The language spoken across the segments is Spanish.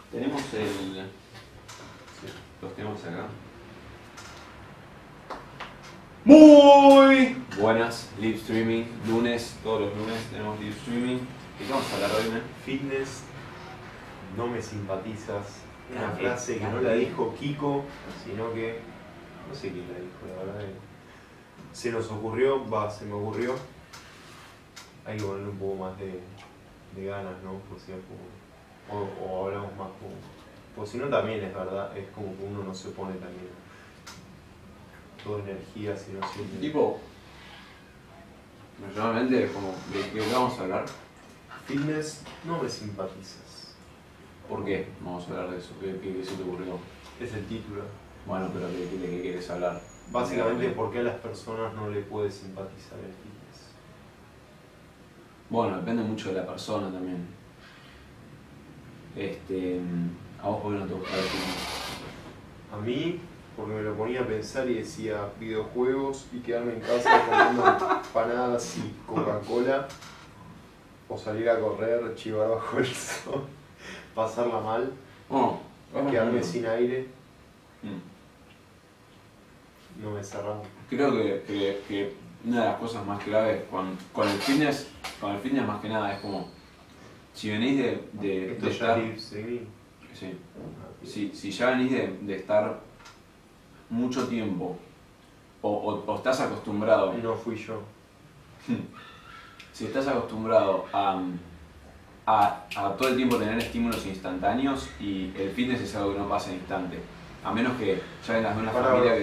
Tenemos los tenemos acá. Muy buenas, live streaming, lunes, todos los lunes tenemos live streaming. ¿Y qué vamos a hablar hoy, man? Fitness, no me simpatizas. Una Ah, frase que no la dijo Kiko, sino que no sé quién la dijo, la verdad. Se nos ocurrió, se me ocurrió. Hay que ponerle un poco más de ganas, ¿no? O sea, o hablamos más como. Pues si no, también es verdad, es como que uno no se pone también toda energía si no siente. Tipo, normalmente, como, ¿de qué vamos a hablar? Fitness, no me simpatizas. ¿Por qué vamos a hablar de eso? ¿Qué se te ocurrió? Es el título. Bueno, pero ¿de qué quieres hablar? Básicamente, ¿por qué a las personas no le puede simpatizar el fitness? Bueno, depende mucho de la persona también. A vos, ¿por qué no te gusta el fitness? A mí, porque me lo ponía a pensar y decía videojuegos y quedarme en casa comiendo empanadas y Coca-Cola, o salir a correr, chivar bajo el sol, pasarla mal, quedarme sin aire, no me cerraba. Creo que una de las cosas más claves con el fitness más que nada es como, si venís de Esto estar... ya seguí. Sí. Si ya venís de estar mucho tiempo o estás acostumbrado... No fui yo. Si estás acostumbrado a todo el tiempo tener estímulos instantáneos, y el fitness es algo que no pasa en instante, a menos que ya vengas de una familia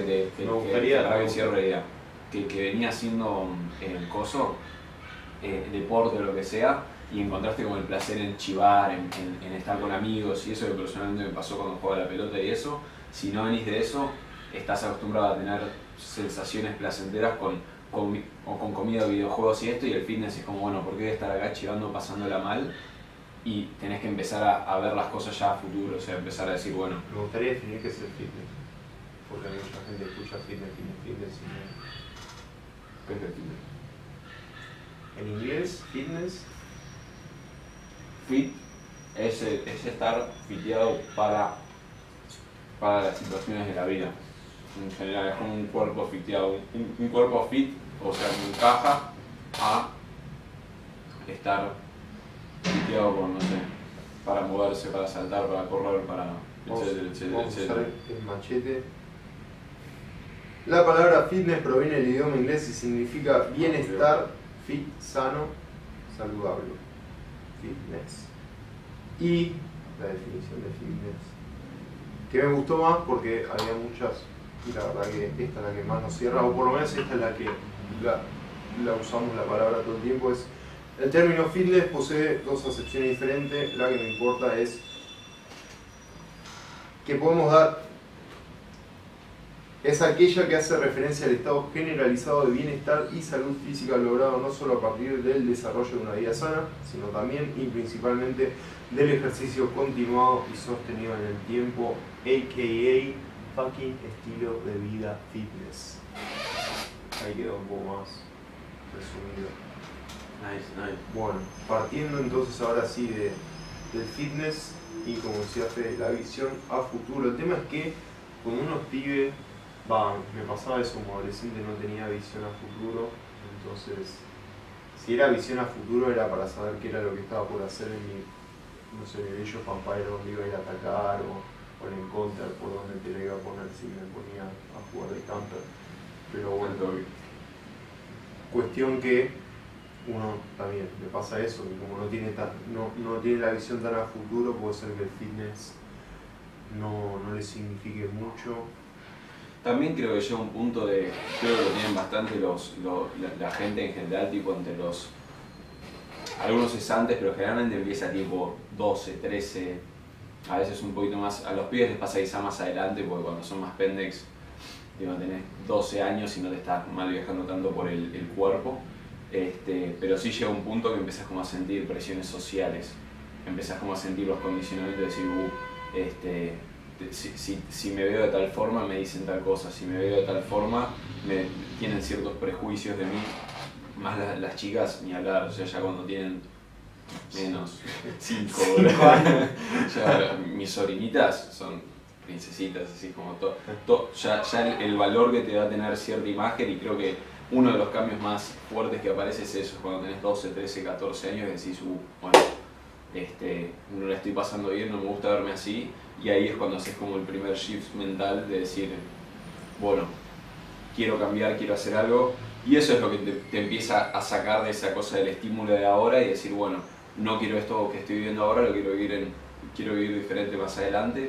que venía haciendo coso, deporte o lo que sea, y encontraste como el placer en chivar, en estar con amigos y eso, que personalmente me pasó cuando jugaba a la pelota y eso. Si no venís de eso, estás acostumbrado a tener sensaciones placenteras con comida, videojuegos y esto, y el fitness es como, bueno, ¿por qué voy a estar acá chivando, pasándola mal? Y tenés que empezar a ver las cosas ya a futuro, o sea, empezar a decir, bueno... Me gustaría definir qué es el fitness, porque mucha gente escucha fitness y no... ¿Qué es el fitness? En inglés, fitness... Fit es estar fiteado para las situaciones de la vida. En general es como un cuerpo fiteado, un cuerpo fit, o sea, que encaja a estar fiteado con, no sé, para moverse, para saltar, para correr, para etcétera. Vamos a usar el machete. La palabra fitness proviene del idioma inglés y significa bienestar, fit, sano, saludable. Fitness. Y la definición de fitness, que me gustó más porque había muchas, y la verdad que esta es la que más nos cierra, o por lo menos esta es la que la usamos la palabra todo el tiempo. Es el término fitness posee dos acepciones diferentes. La que me importa es que podemos dar, es aquella que hace referencia al estado generalizado de bienestar y salud física logrado no solo a partir del desarrollo de una vida sana, sino también y principalmente del ejercicio continuado y sostenido en el tiempo, a.k.a. fucking estilo de vida fitness. Ahí quedó un poco más resumido. Nice. Bueno, partiendo entonces ahora sí del fitness y, como decía Fede, la visión a futuro. El tema es que cuando uno es pibe, me pasaba eso como adolescente, no tenía visión a futuro. Entonces, si era visión a futuro era para saber qué era lo que estaba por hacer en mi, no sé, mi bello vampire, donde iba a ir a atacar, o en el counter, por donde te la iba a poner si me ponía a jugar de counter. Pero bueno, cuestión que uno también le pasa eso, que como no tiene la visión tan a futuro, puede ser que el fitness no le signifique mucho. También creo que llega un punto creo que lo tienen bastante la gente en general, tipo entre los... Algunos es antes, pero generalmente empieza tipo 12, 13, a veces un poquito más. A los pibes les pasa quizá más adelante, porque cuando son más pendex, digo, tenés 12 años y no te estás mal viajando tanto por el cuerpo. Pero sí llega un punto que empezás como a sentir presiones sociales, empezás como a sentir los condicionamientos de decir, si me veo de tal forma me dicen tal cosa, si me veo de tal forma tienen ciertos prejuicios de mí, más las chicas ni hablar, o sea, ya cuando tienen menos 5 5 años. Ya, mis sobrinitas son princesitas, así como todo. Ya el valor que te va a tener cierta imagen, y creo que uno de los cambios más fuertes que aparece es eso, cuando tenés 12, 13, 14 años y decís, bueno, no la estoy pasando bien, no me gusta verme así, y ahí es cuando haces como el primer shift mental de decir, bueno, quiero cambiar, quiero hacer algo, y eso es lo que te empieza a sacar de esa cosa del estímulo de ahora y decir, bueno, no quiero esto que estoy viviendo ahora, lo quiero vivir diferente más adelante.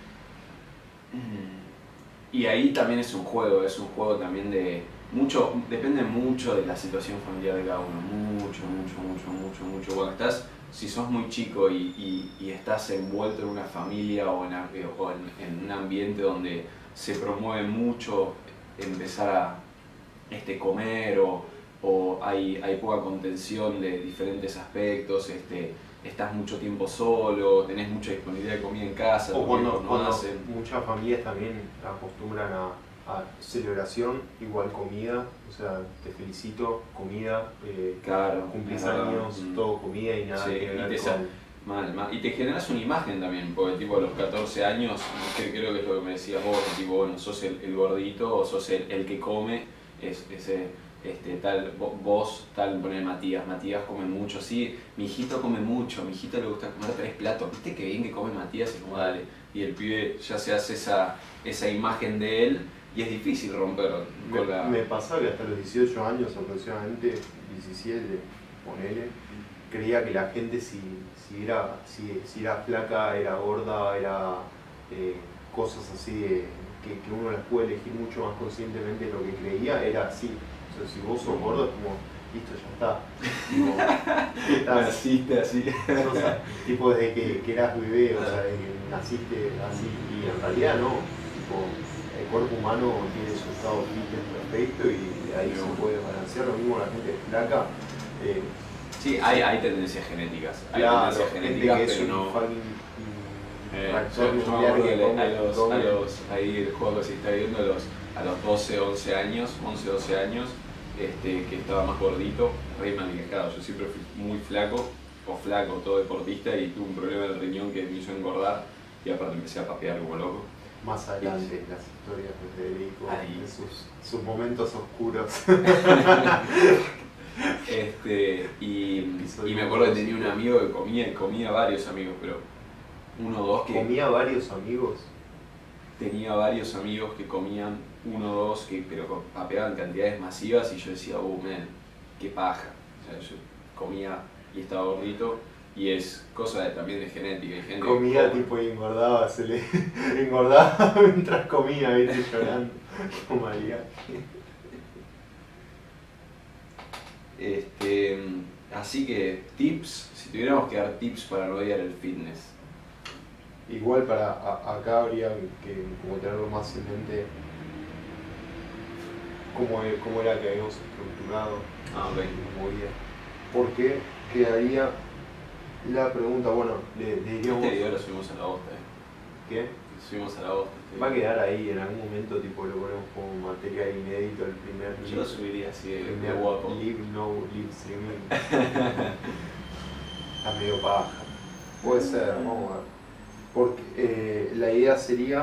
Y ahí también es un juego también de depende mucho de la situación familiar de cada uno, mucho. Cuando si sos muy chico y estás envuelto en una familia o en un ambiente donde se promueve mucho empezar a comer o hay poca contención de diferentes aspectos, estás mucho tiempo solo, tenés mucha disponibilidad de comida en casa, o cuando hacen. muchas familias también acostumbran a celebración, igual comida, o sea, te felicito, comida, Claro, cumplís es verdad. años, todo comida y nada Sí, que ver con... y te generas una imagen también, porque tipo a los 14 años, creo que es lo que me decías vos, tipo, bueno, sos el gordito o sos el que come, tal, vos, tal, poner Matías come mucho, sí, mi hijito come mucho, mi hijito le gusta comer 3 platos, viste qué bien que come Matías, y como dale, y el pibe ya se hace esa imagen de él, y es difícil romper con la... Me pasaba que hasta los 18 años aproximadamente, 17, ponele, creía que la gente si era flaca, era gorda, era cosas así que uno las puede elegir mucho más conscientemente de lo que creía, era así. O sea, si vos sos gordo es como, listo, ya está. Tipo, Naciste así. o sea, tipo desde que eras bebé, o sea, desde que naciste así, y en realidad no. Tipo, el cuerpo humano tiene su estado fitness perfecto y de ahí se puede balancear. Lo mismo la gente flaca. Sí, hay tendencias genéticas. Hay Claro, tendencias gente genéticas, que es pero un no. fucking Yo me acuerdo ahí el juego que se está viendo a los 12, 11 años, que estaba más gordito, re mal quejado. Yo siempre fui muy flaco, todo deportista, y tuve un problema del riñón que me hizo engordar, y aparte empecé a papear como loco. Más adelante las historias de Federico, Ahí. de sus momentos oscuros. Y me acuerdo que tenía un amigo que comía varios amigos, pero uno o dos que... ¿Comía varios amigos? Tenía varios amigos que comían uno o dos, pero papeaban cantidades masivas, y yo decía, man, qué paja. O sea, yo comía y estaba gordito, y es cosa también de genética. Hay gente comía que tipo y engordaba, engordaba mientras comía, viste, llorando. Como María. Así que tips, si tuviéramos que dar tips para no odiar el fitness. Igual para acá habría que como tenerlo más en mente cómo era que habíamos estructurado la movida. Porque quedaría la pregunta, bueno, le diríamos... Este video lo subimos a la bosta, ¿Qué? Lo subimos a la bosta. Va a quedar ahí, en algún momento tipo lo ponemos como material inédito, el primer Yo lo subiría así de primer guapo. live streaming. Está medio paja. Puede ser, vamos a ver. Porque la idea sería,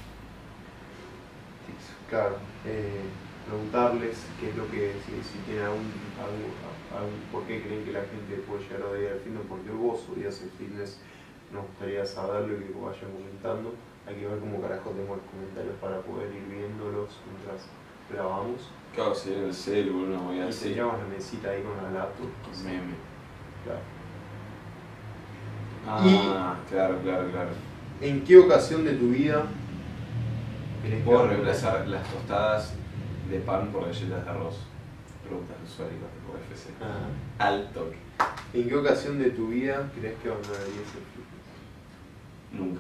claro, preguntarles qué es lo que, si tienen algún por qué creen que la gente puede llegar a odiar el fitness, porque vos odias el fitness, nos gustaría saberlo y que vayan comentando. Hay que ver cómo carajo tengo los comentarios para poder ir viéndolos mientras grabamos. Claro, si en el celu, no voy a Y hacer. tendríamos la mesita ahí con la laptop. Meme. Claro. Claro. ¿En qué ocasión de tu vida querés ¿Puedo que- reemplazar las tostadas de pan por galletas de arroz? Preguntas usuarias de UFC. Ah. Al toque. ¿En qué ocasión de tu vida crees que abandonarías el fitness? Nunca.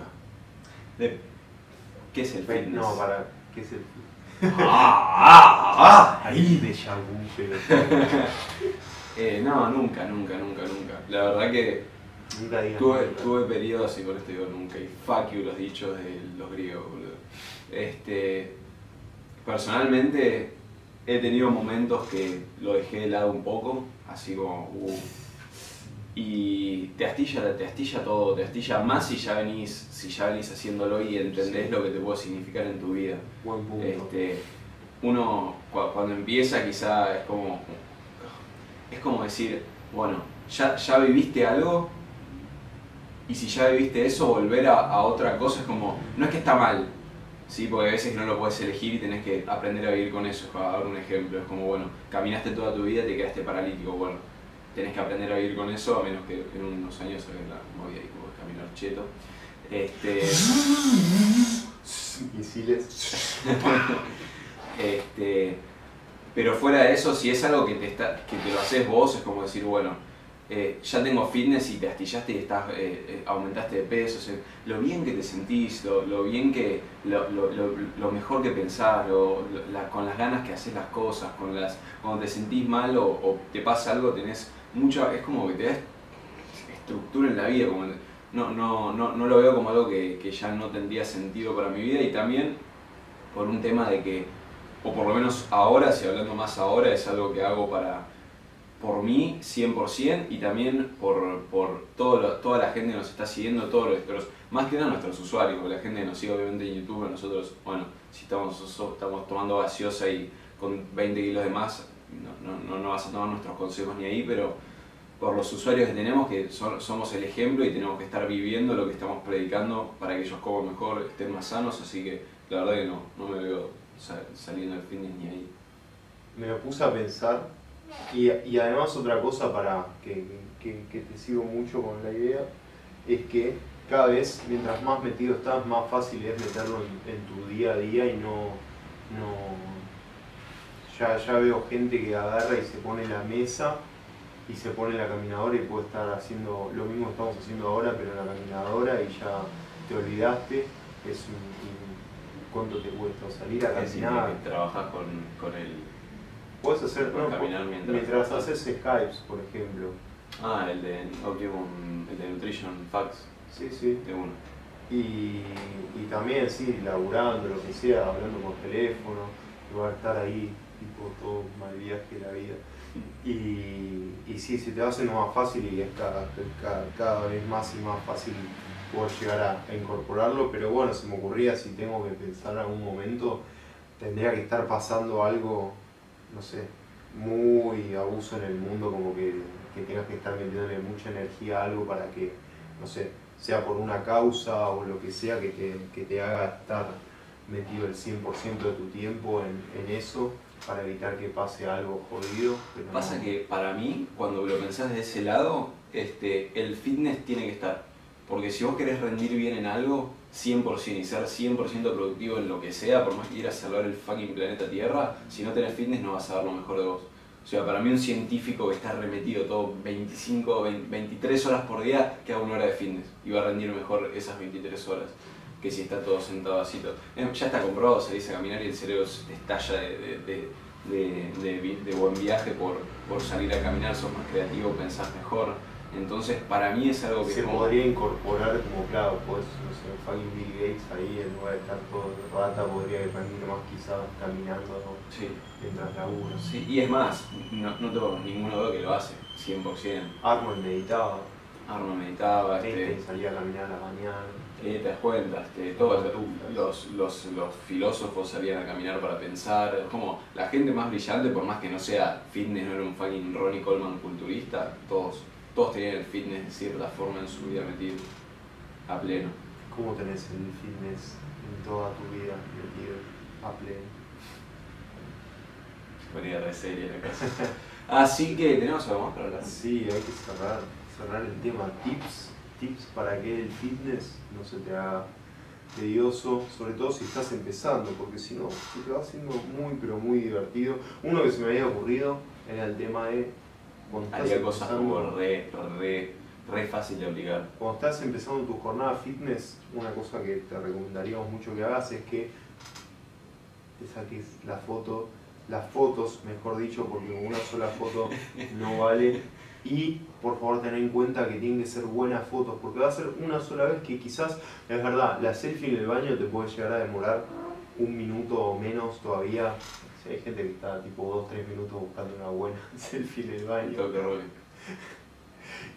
¿Qué es el fitness? No, ¿qué es el fitness? Ahí de vu, pero... No, nunca. La verdad que Nunca digas nunca. tuve periodos, y por esto digo nunca, y fuck you los dichos de los griegos, boludo. Personalmente he tenido momentos que lo dejé de lado un poco, así como, y te astilla todo, te astilla más si ya venís haciéndolo y entendés lo que te puede significar en tu vida. Buen punto. Uno cuando empieza quizá es como decir, bueno, ya viviste algo y si ya viviste eso, volver a otra cosa es como, no es que está mal, ¿sí? Porque a veces no lo puedes elegir y tenés que aprender a vivir con eso. Para dar un ejemplo, es como, bueno, caminaste toda tu vida y te quedaste paralítico, bueno, tenés que aprender a vivir con eso, a menos que en unos años salga la movida y como caminar cheto. Misiles. Pero fuera de eso, si es algo que te lo haces vos, es como decir, bueno, ya tengo fitness y te astillaste y aumentaste de peso, o sea, lo bien que te sentís, lo bien que, lo mejor que pensás, con las ganas que haces las cosas, cuando te sentís mal o te pasa algo, tenés es como que te da estructura en la vida, como, no lo veo como algo que ya no tendría sentido para mi vida, y también por un tema de que, o por lo menos ahora, si hablando más ahora, es algo que hago por mí 100% y también por toda la gente que nos está siguiendo, más que nada nuestros usuarios, porque la gente que nos sigue obviamente en YouTube, nosotros, bueno, si estamos tomando gaseosa y con 20 kilos de más, no vas a tomar nuestros consejos ni ahí, pero por los usuarios que tenemos, que somos el ejemplo y tenemos que estar viviendo lo que estamos predicando para que ellos coman mejor, estén más sanos, así que la verdad que no me veo saliendo del fitness ni ahí. Me lo puse a pensar y además otra cosa para que te sigo mucho con la idea es que cada vez mientras más metido estás, más fácil es meterlo en tu día a día y ya veo gente que agarra y se pone en la mesa y se pone en la caminadora y puede estar haciendo lo mismo que estamos haciendo ahora, pero en la caminadora y ya te olvidaste. ¿Cuánto te cuesta salir a caminar? Es que trabajas con el... Puedes hacer, caminar mientras haces Skypes, por ejemplo. Ah, el de Optimum, el de Nutrition Facts. Sí, sí. De uno. Y también, sí, laburando, lo que sea, hablando por teléfono, va a estar ahí, tipo todo mal viaje de la vida. Y sí, se te va haciendo más fácil y es cada vez más y más fácil poder llegar a incorporarlo, pero bueno, se me ocurría, si tengo que pensar en algún momento, tendría que estar pasando algo, no sé, muy abuso en el mundo, como que tengas que estar metiéndole mucha energía a algo para que, no sé, sea por una causa o lo que sea que te haga estar metido el 100% de tu tiempo en eso, para evitar que pase algo jodido. Pero pasa que para mí, cuando lo pensás de ese lado, el fitness tiene que estar. Porque si vos querés rendir bien en algo, 100% y ser 100% productivo en lo que sea, por más que quieras salvar el fucking planeta Tierra, si no tenés fitness no vas a dar lo mejor de vos. O sea, para mí un científico que está remetido todo 23 horas por día, que haga una hora de fitness y va a rendir mejor esas 23 horas que si está todo sentado así. Ya está comprobado, salís a caminar y el cerebro se te estalla de buen viaje por salir a caminar, sos más creativo, pensás mejor. Entonces, para mí es algo que se podría incorporar como, claro, pues, no sé, fucking Bill Gates ahí, en lugar de estar todo de rata, podría rendir más quizás caminando, ¿no? Sí. Mientras laburo. Sí, y es más, no tengo ninguna duda que lo hace, 100%. Arnold meditaba. Salía a caminar a la mañana. Te das cuenta, todos los filósofos salían a caminar para pensar, como la gente más brillante, por más que no sea fitness, no era un fucking Ronnie Coleman culturista, todos tenían el fitness de cierta forma en su vida metido a pleno. ¿Cómo tenés el fitness en toda tu vida metido a pleno? Se ponía re seria la casa. Así que tenemos algo más para hablar. Sí, hay que cerrar el tema. Tips para que el fitness no se te haga tedioso, sobre todo si estás empezando, porque si no, se te va haciendo muy pero muy divertido. Uno que se me había ocurrido era el tema de haría cosas como re fácil de obligar. Cuando estás empezando tu jornada fitness, una cosa que te recomendaríamos mucho que hagas es que te saques las fotos, mejor dicho, porque una sola foto no vale. Y por favor ten en cuenta que tienen que ser buenas fotos, porque va a ser una sola vez que quizás, es verdad, la selfie en el baño te puede llegar a demorar 1 minuto o menos todavía. Si hay gente que está tipo 2-3 minutos buscando una buena selfie en el baño.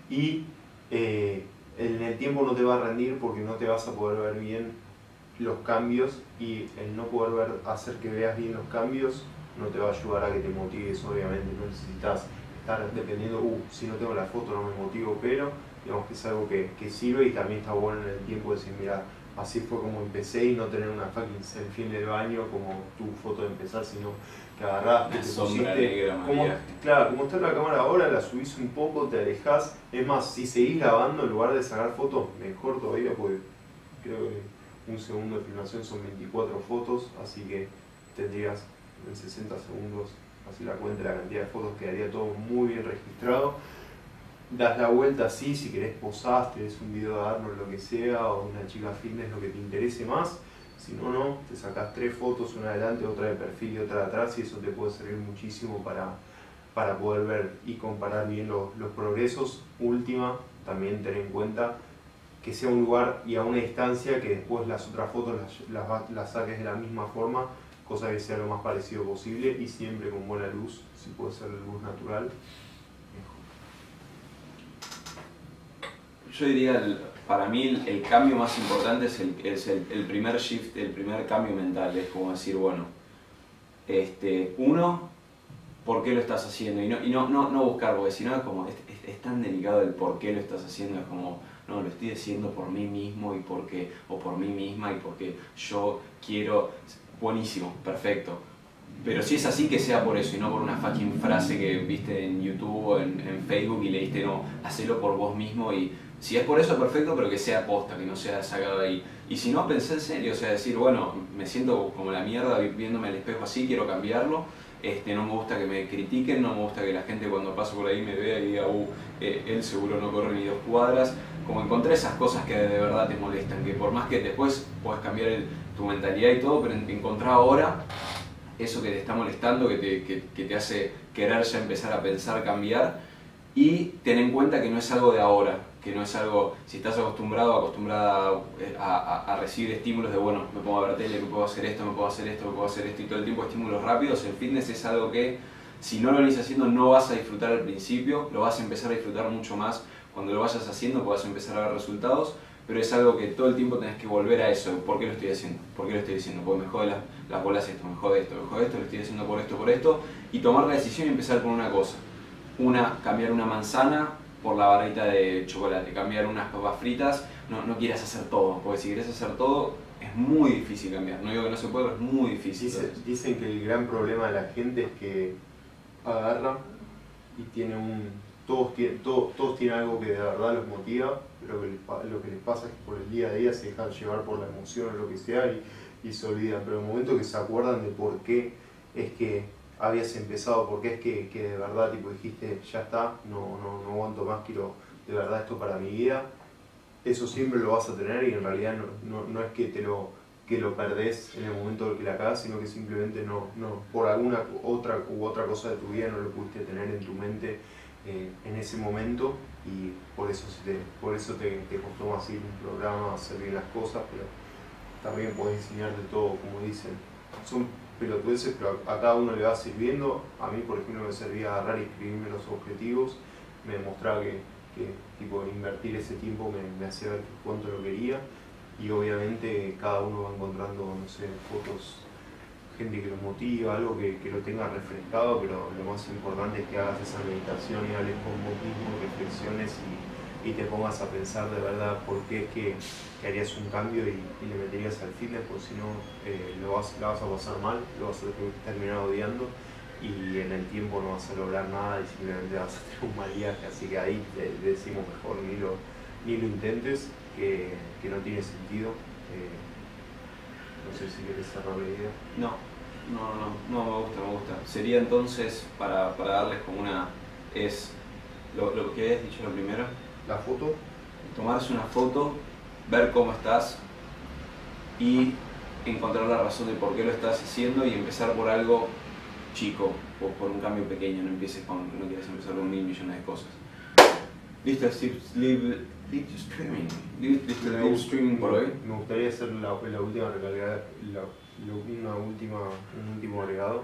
y en el tiempo no te va a rendir porque no te vas a poder ver bien los cambios, y el no poder hacer que veas bien los cambios no te va a ayudar a que te motives. Obviamente no necesitas estar dependiendo, si no tengo la foto no me motivo, pero digamos que es algo que sirve, y también está bueno en el tiempo decir, mira, así fue como empecé, y no tener una fucking selfie en el baño como tu foto de empezar, sino que agarraste, te pusiste, claro, como está la cámara ahora, la subís un poco, te alejás. Es más, si seguís grabando en lugar de sacar fotos, mejor todavía, porque creo que un segundo de filmación son 24 fotos, así que tendrías en 60 segundos, así la cuenta de la cantidad de fotos, quedaría todo muy bien registrado. Das la vuelta así, si querés posás, tenés un video de Arnold, lo que sea, o una chica fitness, lo que te interese más. Si no, no, te sacás 3 fotos, una adelante, otra de perfil y otra de atrás, y eso te puede servir muchísimo para poder ver y comparar bien los progresos. Última, también tener en cuenta que sea un lugar y a una distancia que después las otras fotos las saques de la misma forma, cosa que sea lo más parecido posible, y siempre con buena luz, si puede ser luz natural. Yo diría, para mí el cambio más importante es el primer shift, el primer cambio mental. Es como decir, bueno, uno, ¿por qué lo estás haciendo? Y no buscar, porque si no es como, es tan delicado el por qué lo estás haciendo. Es como, no, lo estoy haciendo por mí mismo y porque, o por mí misma y porque yo quiero. Buenísimo, perfecto. Pero si es así, que sea por eso y no por una fucking frase que viste en YouTube o en Facebook y leíste, no, hacelo por vos mismo. Y si es por eso, perfecto, pero que sea posta, que no sea sacado de ahí. Y si no, pensé en serio, o sea, decir, bueno, me siento como la mierda viéndome al espejo así, quiero cambiarlo. No me gusta que me critiquen, no me gusta que la gente cuando paso por ahí me vea y diga, él seguro no corre ni 2 cuadras. Como encontré esas cosas que de verdad te molestan, que por más que después puedas cambiar tu mentalidad y todo, pero encontrar ahora eso que te está molestando, que te hace querer ya empezar a pensar, cambiar, y ten en cuenta que no es algo de ahora, que no es algo, si estás acostumbrada a recibir estímulos de, bueno, me pongo a ver tele, me puedo hacer esto, me puedo hacer esto, me puedo hacer esto, y todo el tiempo estímulos rápidos. El fitness es algo que, si no lo venís haciendo, no vas a disfrutar al principio, lo vas a empezar a disfrutar mucho más cuando lo vayas haciendo, porque vas a empezar a ver resultados. Pero es algo que todo el tiempo tenés que volver a eso. ¿Por qué lo estoy haciendo? ¿Por qué lo estoy diciendo? Porque me jode las bolas esto, me jode esto, lo estoy haciendo por esto. Y tomar la decisión y empezar por una cosa. Cambiar una manzana por la barrita de chocolate. Cambiar unas papas fritas. No quieras hacer todo, porque si quieres hacer todo, es muy difícil cambiar. No digo que no se puede, pero es muy difícil. Dicen que el gran problema de la gente es que agarra y tiene todos tienen algo que de verdad los motiva, pero lo que les pasa es que por el día a día se dejan llevar por la emoción o lo que sea, y se olvidan. Pero en el momento que se acuerdan de por qué es que habías empezado, por qué es que de verdad tipo dijiste, ya está, no aguanto más, quiero de verdad esto para mi vida, eso siempre lo vas a tener. Y en realidad no es que lo perdés en el momento que la cagas, sino que simplemente por alguna otra cosa de tu vida no lo pudiste tener en tu mente en ese momento, y por eso te costó más ir a un programa, hacer bien las cosas. Pero también podés enseñarte todo, como dicen. Son pelotudeces, pero a cada uno le va sirviendo. A mí, por ejemplo, me servía agarrar y escribirme los objetivos, me demostraba que tipo, invertir ese tiempo me hacía ver cuánto lo quería. Y obviamente cada uno va encontrando, no sé, fotos, gente que lo motiva, algo que lo tenga refrescado, pero lo más importante es que hagas esa meditación y hables con vos mismo, reflexiones y te pongas a pensar de verdad por qué es que harías un cambio y le meterías al fitness, porque si no la vas a pasar mal, lo vas a terminar odiando, y en el tiempo no vas a lograr nada y simplemente vas a tener un mal viaje. Así que ahí te decimos mejor ni lo intentes, que no tiene sentido. No sé si quieres cerrar la idea. No, me gusta. Sería entonces, para darles como es lo que habías dicho lo primero. La foto. Tomarse una foto, ver cómo estás y encontrar la razón de por qué lo estás haciendo, y empezar por algo chico o por un cambio pequeño. No empieces no quieres empezar con 1000 millones de cosas. Listo, live streaming por hoy. Me gustaría hacer la última recargada, un último agregado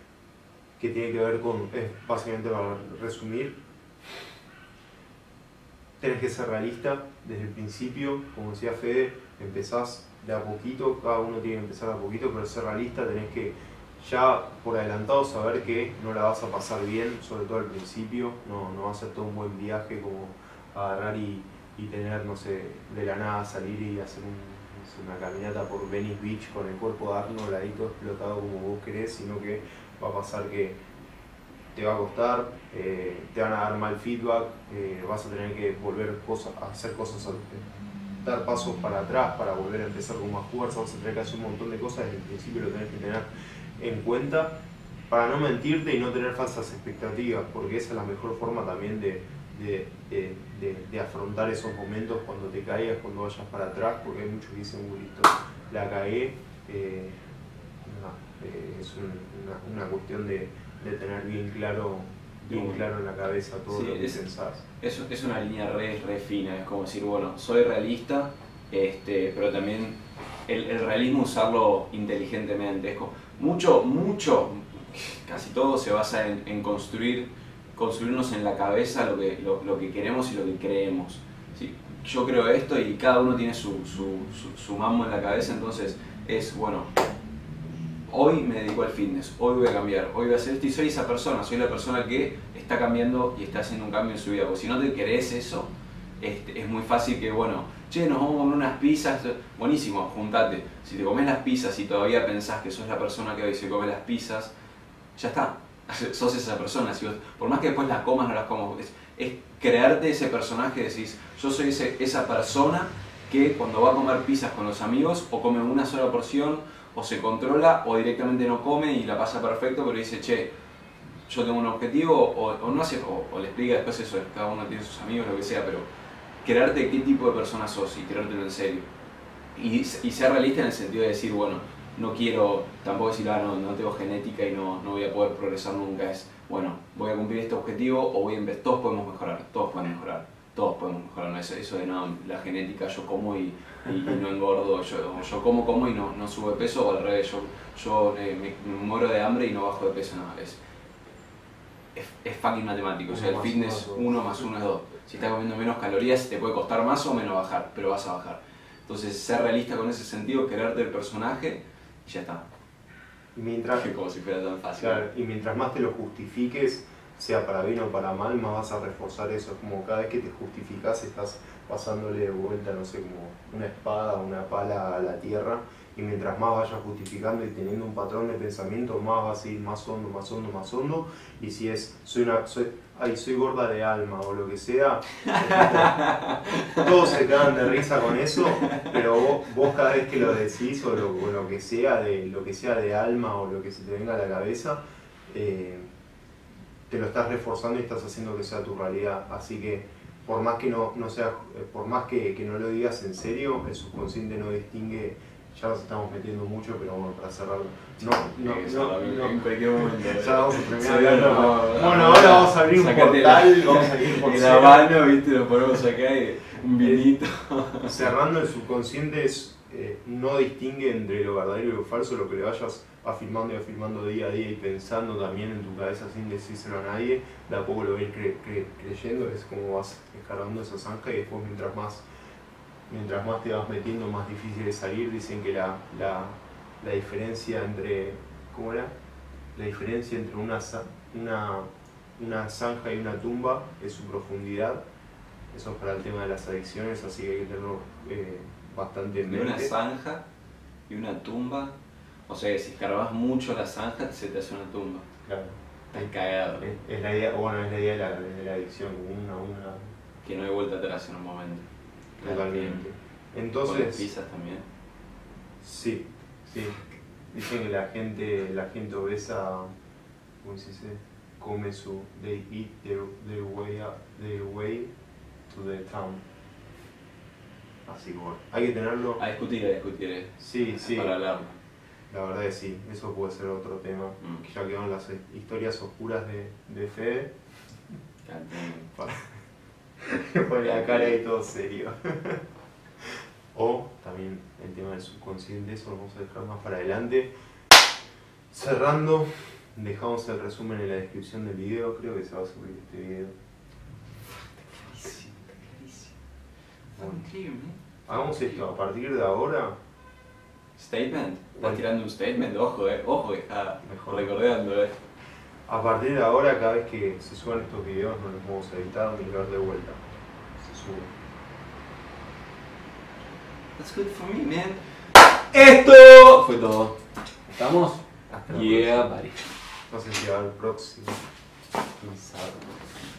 que tiene que ver con, básicamente para resumir, tenés que ser realista desde el principio, como decía Fede, empezás de a poquito, cada uno tiene que empezar de a poquito, pero ser realista tenés que ya por adelantado saber que no la vas a pasar bien, sobre todo al principio, no va a ser todo un buen viaje como agarrar y tener, no sé, de la nada salir y hacer una caminata por Venice Beach con el cuerpo de Arnold ahí todo explotado como vos querés, sino que va a pasar que te va a costar, te van a dar mal feedback, vas a tener que volver a hacer cosas, dar pasos para atrás para volver a empezar con más fuerza, vas a tener que hacer un montón de cosas, desde el principio lo tenés que tener en cuenta para no mentirte y no tener falsas expectativas, porque esa es la mejor forma también de afrontar esos momentos cuando te caigas, cuando vayas para atrás, porque hay muchos que dicen, listo, la cagué. Es una cuestión de tener bien claro en la cabeza todo lo que pensás. Es una línea re fina, es como decir, bueno, soy realista, pero también el realismo usarlo inteligentemente. Es como, mucho, casi todo se basa en construirnos en la cabeza lo que queremos y lo que creemos. ¿Sí? Yo creo esto y cada uno tiene su mambo en la cabeza, entonces es, bueno, hoy me dedico al fitness, hoy voy a cambiar, hoy voy a hacer esto y soy esa persona, soy la persona que está cambiando y está haciendo un cambio en su vida. Porque si no te crees eso, es muy fácil que, bueno, che, nos vamos a comer unas pizzas, buenísimo, juntate. Si te comes las pizzas y todavía pensás que sos la persona que hoy se come las pizzas, ya está, sos esa persona. Si vos, por más que después las comas, no las comas, es crearte ese personaje, decís, yo soy esa persona que cuando va a comer pizzas con los amigos, o come una sola porción, o se controla, o directamente no come y la pasa perfecto, pero dice, che, yo tengo un objetivo, o no hace, o le explica después eso, cada uno tiene sus amigos, lo que sea, pero crearte qué tipo de persona sos y creértelo en serio. Y ser realista en el sentido de decir, bueno, no quiero tampoco decir, no tengo genética y no voy a poder progresar nunca. Es, bueno, voy a cumplir este objetivo o voy a empezar, todos podemos mejorar, todos podemos mejorar. ¿No? Eso de no, la genética, yo como y no engordo, yo como y no subo de peso, o al revés, yo me muero de hambre y no bajo de peso, no, es fucking matemático. O sea, el fitness 1 más 1 es 2. Si estás comiendo menos calorías, te puede costar más o menos bajar, pero vas a bajar. Entonces, ser realista con ese sentido, creerte el personaje, y ya está. Como si fuera tan fácil. Claro, y mientras más te lo justifiques, sea para bien o para mal, más vas a reforzar eso. Es como cada vez que te justificás, estás pasándole de vuelta, no sé, como una espada o una pala a la tierra, y mientras más vayas justificando y teniendo un patrón de pensamiento, más vas a ir más hondo, y si es, soy gorda de alma o lo que sea, todos se quedan de risa con eso, pero vos cada vez que lo decís o lo que sea de alma o lo que se te venga a la cabeza, te lo estás reforzando y estás haciendo que sea tu realidad. Así que por más que no sea, por más que no lo digas en serio, el subconsciente no distingue. Ya nos estamos metiendo mucho, pero bueno, para cerrarlo. En cualquier momento. Ya vamos a terminar. Bueno, ahora vamos a abrir un portal, vamos a ir por la mano, viste, lo ponemos acá y un vinito. Cerrando, el subconsciente no distingue entre lo verdadero y lo falso, lo que le vayas afirmando día a día y pensando también en tu cabeza sin decírselo a nadie, de a poco lo vas creyendo, es como vas escarbando esa zanja y después mientras más te vas metiendo, más difícil es salir. Dicen que la diferencia entre, ¿cómo era? La diferencia entre una zanja y una tumba es su profundidad. Eso es para el tema de las adicciones, así que hay que tenerlo bastante en mente. Una zanja y una tumba, o sea que si escarbas mucho la zanja se te hace una tumba. Claro. Estás cagado. Es la idea, bueno, es la idea de la adicción, una... Que no hay vuelta atrás en un momento. Totalmente. Entonces, ¿con las pizzas también? Sí. Dicen que la gente obesa, ¿cómo se dice? Come they eat their way to the town. Así que bueno, hay que tenerlo. A discutir. Sí. Para hablarlo. La verdad es sí, eso puede ser otro tema. Que ya quedaron las historias oscuras de Fede. Pone la cara y todo serio. O también el tema del subconsciente, eso lo vamos a dejar más para adelante. Cerrando, dejamos el resumen en la descripción del video, creo que se va a subir este video. Fucking clear, man. Hagamos esto, a partir de ahora, Statement. Estás Bueno. tirando un statement, ojo, ojo, que está Mejor. recordando, a partir de ahora, cada vez que se suban estos videos no los vamos a editar ni ver de vuelta. Se suben. That's good for me, man. Esto fue todo. ¿Estamos? Hasta la Yeah, próxima. buddy. No sé si va al próximo. Quién sabe.